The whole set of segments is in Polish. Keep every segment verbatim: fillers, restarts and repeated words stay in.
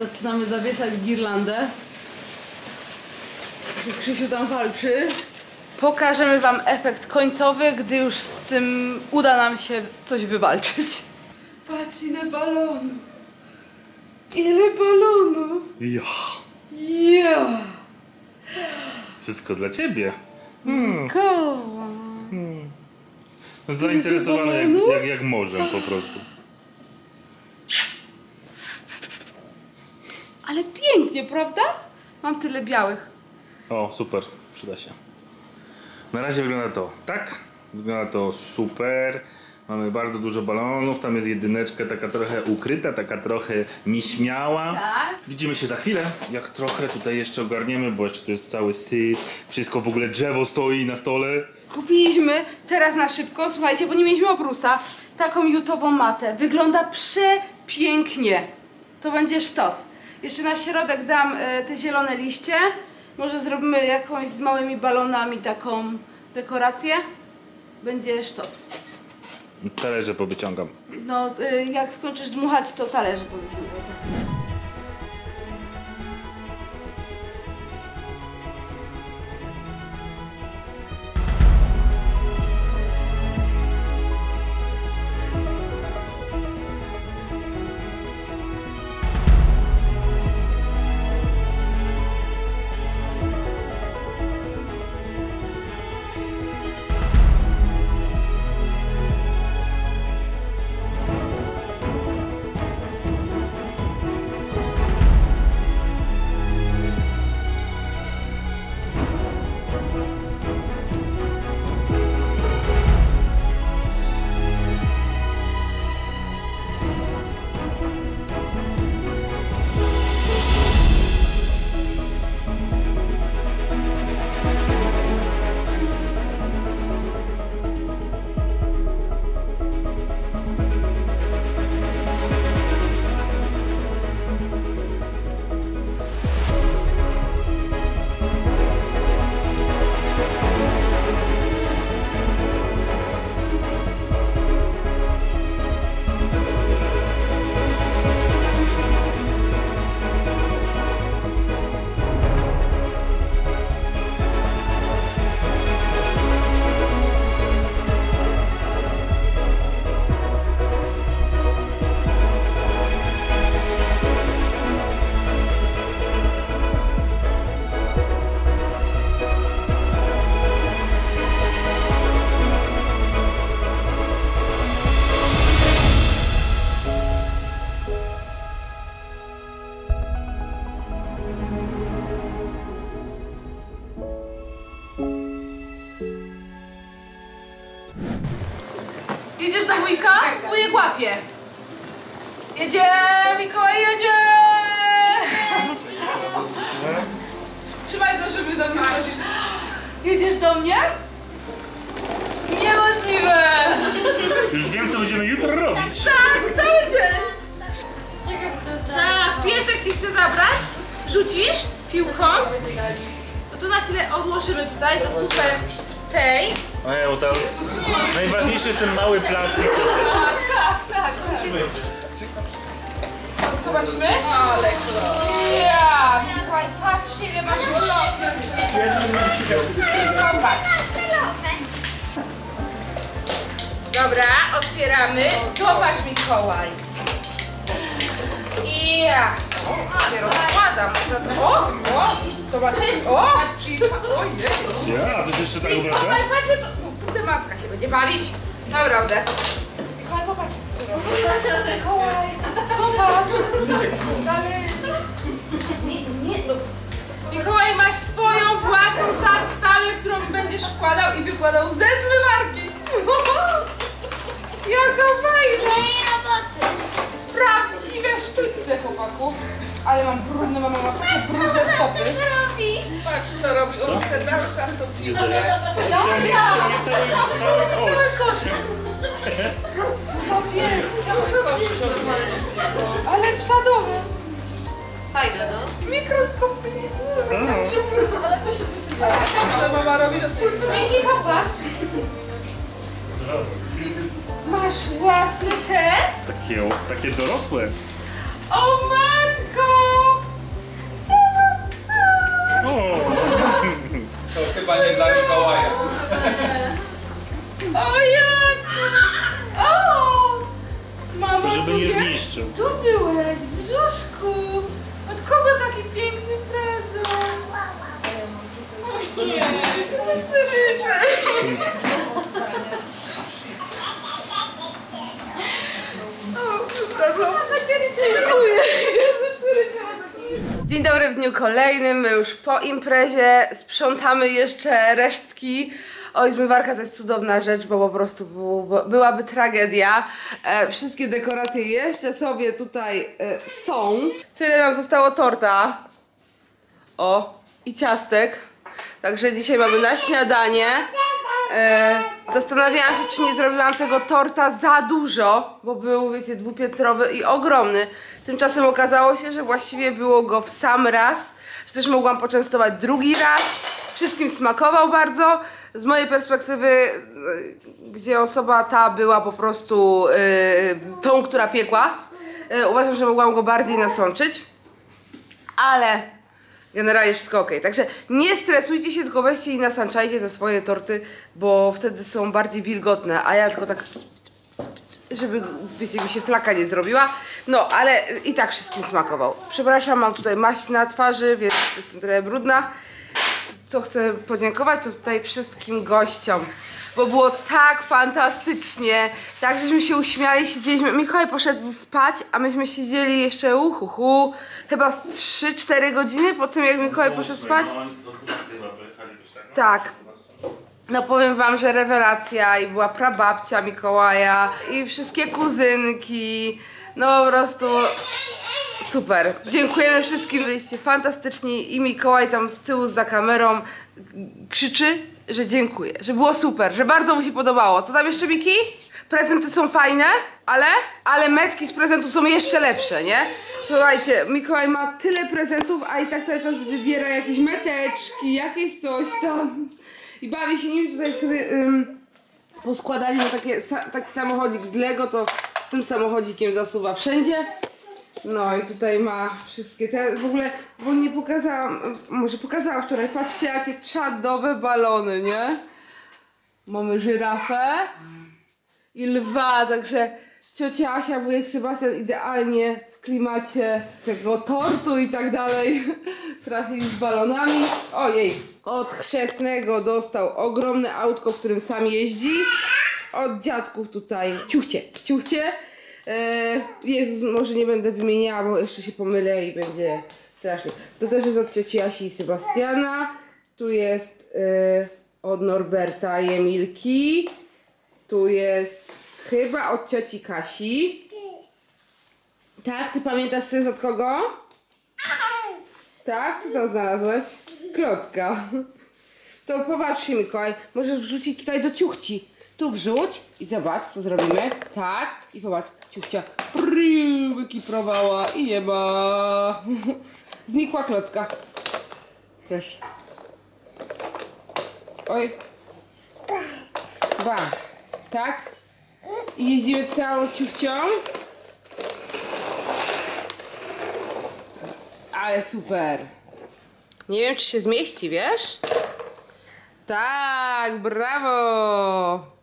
Zaczynamy zawieszać girlandę. Krzysiu tam walczy. Pokażemy wam efekt końcowy, gdy już z tym uda nam się coś wywalczyć. Patrz, ile balonów. Ile balonów. Ja. Ja. Wszystko dla ciebie. Hmm. Koła. Hmm. Zainteresowany jak, jak, jak morzem po prostu. Ale pięknie, prawda? Mam tyle białych. O, super. Przyda się. Na razie wygląda to tak. Wygląda to super. Mamy bardzo dużo balonów. Tam jest jedyneczka taka trochę ukryta, taka trochę nieśmiała. Tak. Widzimy się za chwilę. Jak trochę tutaj jeszcze ogarniemy, bo jeszcze to jest cały syf. Wszystko w ogóle drzewo stoi na stole. Kupiliśmy teraz na szybko, słuchajcie, bo nie mieliśmy oprusa, taką jutową matę. Wygląda przepięknie. To będzie sztos. Jeszcze na środek dam y, te zielone liście. Może zrobimy jakąś z małymi balonami taką dekorację. Będzie sztos. Talerze powyciągam. No, y, jak skończysz dmuchać, to talerze powiedzmy. Jedziesz na wujka? Wujek łapie. Jedzie, Mikołaj jedzie! Trzymaj go, żeby do mnie chodził. Jedziesz do mnie? Niemożliwe! Już wiem, co będziemy jutro robić. Tak, cały dzień! Tak, piesek ci chce zabrać? Rzucisz piłką? No to na chwilę odłożymy tutaj do super tej. Nie, bo tam najważniejszy jest ten mały plastik. Tak, tak, tak. Zobaczmy. Ale ja, Mikołaj, patrz, ile masz bloków. Popatrz. Dobra, otwieramy. Zobacz, Mikołaj. I ja się rozkładam. O, o, zobaczysz? O, ojej. Ja, coś jeszcze tak Mikołaj, wraca? patrzcie, to kurde, matka się będzie bawić. Naprawdę. Mikołaj, popatrz, co tu robisz. Mikołaj, popatrz. Dalej. Nie, nie, no. Mikołaj, masz swoją własną stalę, którą będziesz wkładał i wykładał ze zmywarki. Jaka fajna. Prawdziwe sztućce, chłopaku. Ale mam brudne, mama ma takie brudne stopy. Patrz co robi, on chce cały czas to piłkę. Ciągnie, ciągnie cały, cały kosz. Cały kosz. Co za pies. Cały kosz ciągnie. Ale czadowe. Fajne, no. Mikroskopy. No. Ale to się wyczyta. Ale mama robi to. Miki, popatrz. Masz własny te? Takie, takie dorosłe. O matko! Mikołajeczku, od kogo taki piękny prezent? Nie, dziękuję. Dzień dobry w dniu kolejnym, my już po imprezie sprzątamy jeszcze resztki. Oj, zmywarka to jest cudowna rzecz, bo po prostu był, byłaby tragedia. E, wszystkie dekoracje jeszcze sobie tutaj e, są. Tyle nam zostało torta. O, i ciastek. Także dzisiaj mamy na śniadanie. E, zastanawiałam się, czy nie zrobiłam tego torta za dużo, bo był, wiecie, dwupiętrowy i ogromny. Tymczasem okazało się, że właściwie było go w sam raz, że też mogłam poczęstować drugi raz. Wszystkim smakował bardzo. Z mojej perspektywy, gdzie osoba ta była po prostu yy, tą, która piekła, yy, uważam, że mogłam go bardziej nasączyć. Ale generalnie wszystko ok. Także nie stresujcie się, tylko weźcie i nasanczajcie te swoje torty, bo wtedy są bardziej wilgotne, a ja tylko tak, żeby, wiecie, mi się flaka nie zrobiła. No, ale i tak wszystkim smakował. Przepraszam, mam tutaj maść na twarzy, więc jestem trochę brudna. Co chcę podziękować, to tutaj wszystkim gościom, bo było tak fantastycznie, tak żeśmy się uśmiali, siedzieliśmy, Mikołaj poszedł spać, a myśmy siedzieli jeszcze uhuhu, chyba z trzy cztery godziny po tym, jak Mikołaj poszedł spać. Tak. No powiem wam, że rewelacja i była prababcia Mikołaja i wszystkie kuzynki, no po prostu super. Dziękujemy wszystkim, byliście fantastyczni i Mikołaj tam z tyłu za kamerą krzyczy, że dziękuję, że było super, że bardzo mu się podobało. To tam jeszcze, Miki? Prezenty są fajne, ale, ale metki z prezentów są jeszcze lepsze, nie? Słuchajcie, Mikołaj ma tyle prezentów, a i tak cały czas wybiera jakieś meteczki, jakieś coś tam i bawi się nim. Tutaj sobie ym, poskładali mu takie, sa, taki samochodzik z Lego, to tym samochodzikiem zasuwa wszędzie. No i tutaj ma wszystkie te, w ogóle, bo nie pokazałam, może pokazałam wczoraj, patrzcie jakie czadowe balony, nie? Mamy żyrafę i lwa, także ciocia Asia, wujek Sebastian idealnie w klimacie tego tortu i tak dalej trafili z balonami. Ojej, od chrzestnego dostał ogromne autko, w którym sam jeździ. Od dziadków tutaj ciuchcie, ciuchcie. Jezus, może nie będę wymieniała, bo jeszcze się pomylę i będzie strasznie. To też jest od cioci Asi i Sebastiana. Tu jest yy, od Norberta i Emilki. Tu jest chyba od cioci Kasi. Tak? Ty pamiętasz, co jest od kogo? Tak? Co tam znalazłeś? Klocka. To popatrzcie, Mikołaj, możesz wrzucić tutaj do ciuchci. Tu wrzuć i zobacz, co zrobimy. Tak, i popatrz, ciuchcia prył, wykiprowała i nie ma. Znikła klocka. Proszę. Oj. Ba. Tak. I jeździmy całą ciuchcią. Ale super. Nie wiem, czy się zmieści, wiesz? Tak, brawo.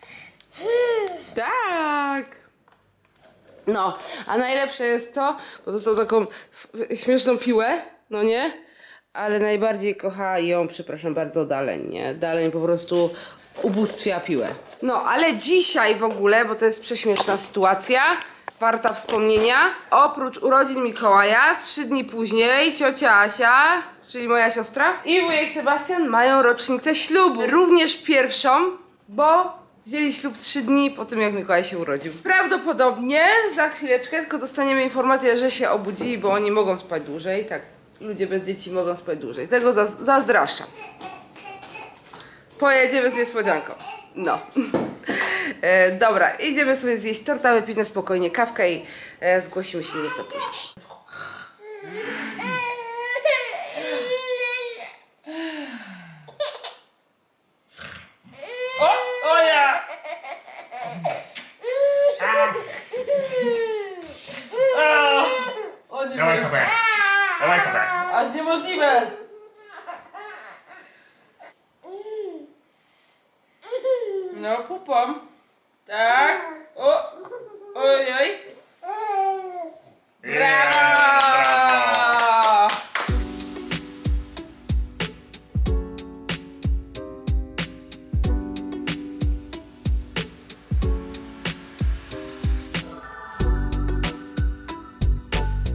Tak. No, a najlepsze jest to, bo dostał taką śmieszną piłę, no nie? Ale najbardziej kocha ją, przepraszam bardzo, Daleń, nie? Daleń po prostu ubóstwia piłę. No, ale dzisiaj w ogóle, bo to jest prześmieszna sytuacja, warta wspomnienia. Oprócz urodzin Mikołaja, trzy dni później ciocia Asia, czyli moja siostra, i wujek Sebastian mają rocznicę ślubu. Również pierwszą, bo wzięli ślub trzy dni po tym, jak Mikołaj się urodził. Prawdopodobnie za chwileczkę tylko dostaniemy informację, że się obudzili, bo oni mogą spać dłużej. Tak, ludzie bez dzieci mogą spać dłużej. Tego zaz zazdraszczam. Pojedziemy z niespodzianką. No. e, dobra, idziemy sobie zjeść torta, wypić na spokojnie kawkę i e, zgłosimy się nieco później. O, o ja! O nie, Dawaj sobie! Dawaj sobie! aż niemożliwe! No, pupom. Tak. O, ojej. Yeah.